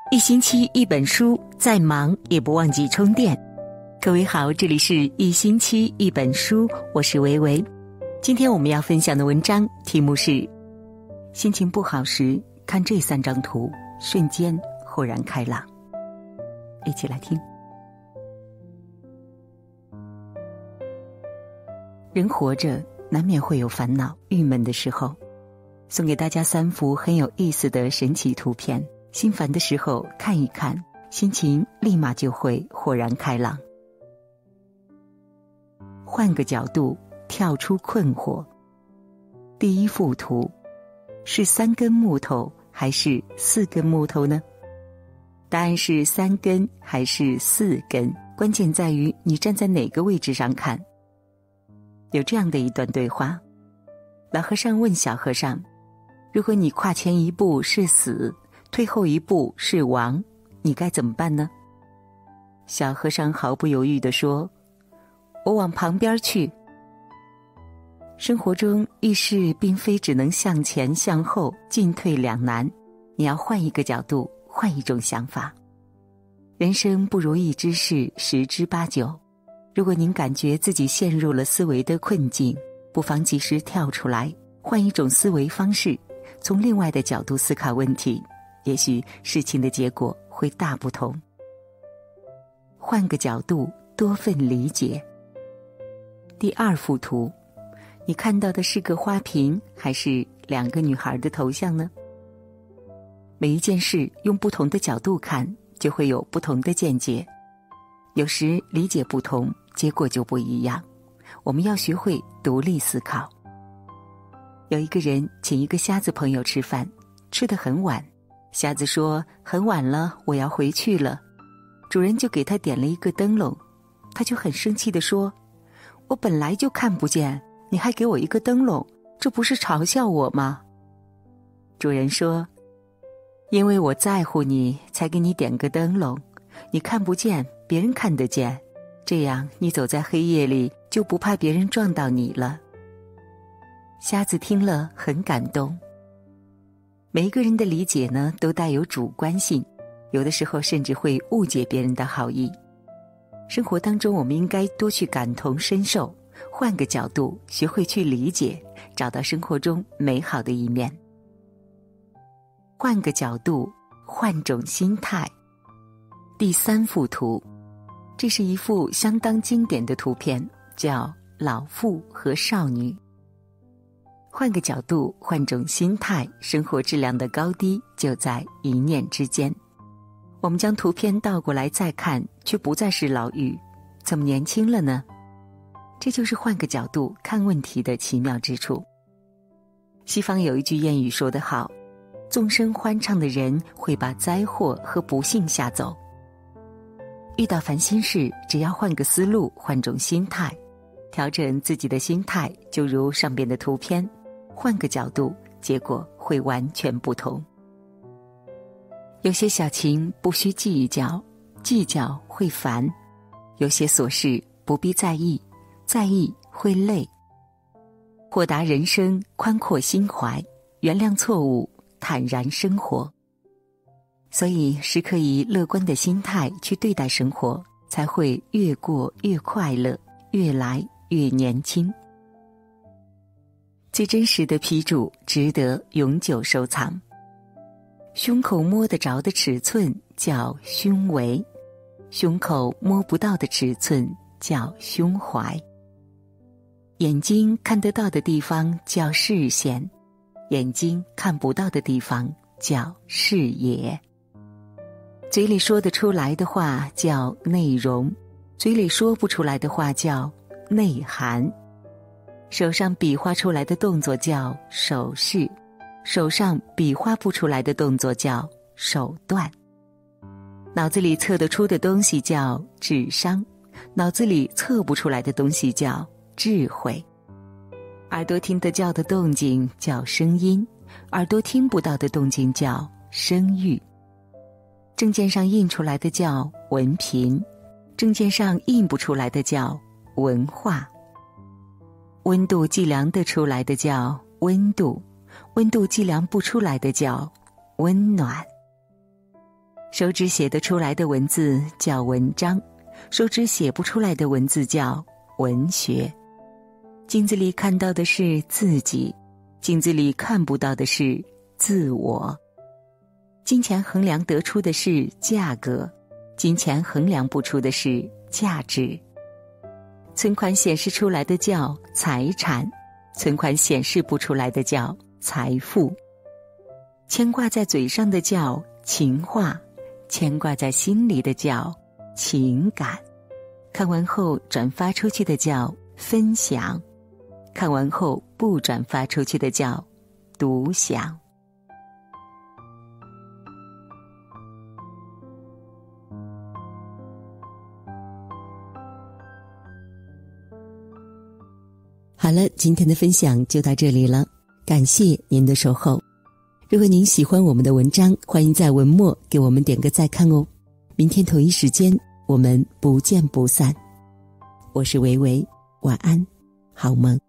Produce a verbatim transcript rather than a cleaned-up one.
一星期一本书，再忙也不忘记充电。各位好，这里是一星期一本书，我是维维。今天我们要分享的文章题目是心情不好时看这三张图，瞬间豁然开朗。一起来听。人活着难免会有烦恼郁闷的时候，送给大家三幅很有意思的神奇图片，心烦的时候看一看，心情立马就会豁然开朗。换个角度，跳出困惑。第一幅图，是三根木头还是四根木头呢？答案是三根还是四根，关键在于你站在哪个位置上看。有这样的一段对话，老和尚问小和尚，如果你跨前一步是死，退后一步是亡，你该怎么办呢？小和尚毫不犹豫地说，我往旁边去。生活中遇事并非只能向前向后，进退两难，你要换一个角度，换一种想法。人生不如意之事十之八九，如果您感觉自己陷入了思维的困境，不妨及时跳出来，换一种思维方式，从另外的角度思考问题，也许事情的结果会大不同。换个角度，多份理解。第二幅图，你看到的是个花瓶，还是两个女孩的头像呢？每一件事用不同的角度看，就会有不同的见解。有时理解不同，结果就不一样。我们要学会独立思考。有一个人请一个瞎子朋友吃饭，吃得很晚。瞎子说，很晚了，我要回去了。主人就给他点了一个灯笼，他就很生气地说，我本来就看不见，你还给我一个灯笼，这不是嘲笑我吗？主人说，因为我在乎你，才给你点个灯笼，你看不见，别人看得见，这样你走在黑夜里就不怕别人撞到你了。瞎子听了很感动。每一个人的理解呢，都带有主观性，有的时候甚至会误解别人的好意。生活当中我们应该多去感同身受，换个角度，学会去理解，找到生活中美好的一面。换个角度，换种心态。第三幅图，这是一幅相当经典的图片，叫老妇和少女。换个角度，换种心态，生活质量的高低就在一念之间。我们将图片倒过来再看，却不再是老妪，怎么年轻了呢？这就是换个角度看问题的奇妙之处。西方有一句谚语说得好，纵声欢唱的人会把灾祸和不幸吓走。遇到烦心事，只要换个思路，换种心态，调整自己的心态，就如上边的图片，换个角度，结果会完全不同。有些小情不需计较，计较会烦；有些琐事不必在意，在意会累。豁达人生，宽阔心怀，原谅错误，坦然生活。所以时刻以乐观的心态去对待生活，才会越过越快乐，越来越年轻。最真实的批注值得永久收藏。胸口摸得着的尺寸叫胸围，胸口摸不到的尺寸叫胸怀。眼睛看得到的地方叫视线，眼睛看不到的地方叫视野。嘴里说得出来的话叫内容，嘴里说不出来的话叫内涵。手上比划出来的动作叫手势，手上比划不出来的动作叫手段。脑子里测得出的东西叫智商，脑子里测不出来的东西叫智慧。耳朵听得叫的动静叫声音，耳朵听不到的动静叫声誉。证件上印出来的叫文凭，证件上印不出来的叫文化。温度计量得出来的叫温度，温度计量不出来的叫温暖。 手指写得出来的文字叫文章，手指写不出来的文字叫文学。镜子里看到的是自己，镜子里看不到的是自我。金钱衡量得出的是价格，金钱衡量不出的是价值。存款显示出来的叫财产，存款显示不出来的叫财富。牵挂在嘴上的叫情话，牵挂在心里的叫情感。看完后转发出去的叫分享，看完后不转发出去的叫独享。好了，今天的分享就到这里了，感谢您的守候。如果您喜欢我们的文章，欢迎在文末给我们点个再看哦。明天同一时间，我们不见不散。我是维维，晚安，好梦。